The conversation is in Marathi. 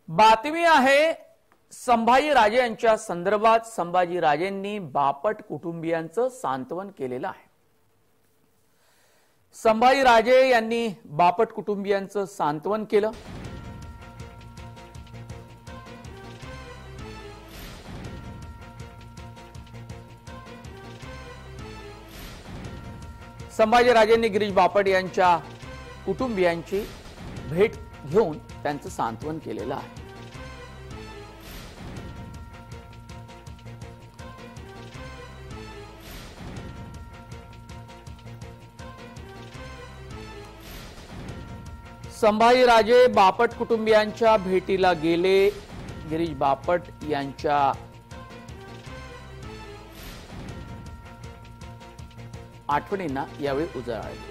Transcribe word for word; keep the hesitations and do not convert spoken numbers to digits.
बातमी आहे संभाजी राजे यांच्या संदर्भात संभाजी राजेंनी बापट कुटुंबियांचं सांत्वन केलेलं आहे। संभाजी राजे यांनी बापट कुटुंबियांचं सांत्वन केलं। संभाजी राजेंनी गिरीश बापट यांच्या कुटुंबियांची भेट घेऊन त्यांचं सांत्वन केलेलं आहे। संभाजी राजे बापट कुटुंबियांच्या भेटीला गेले। गिरीश बापट यांच्या आठवणींना यावेळी उजाळा आला।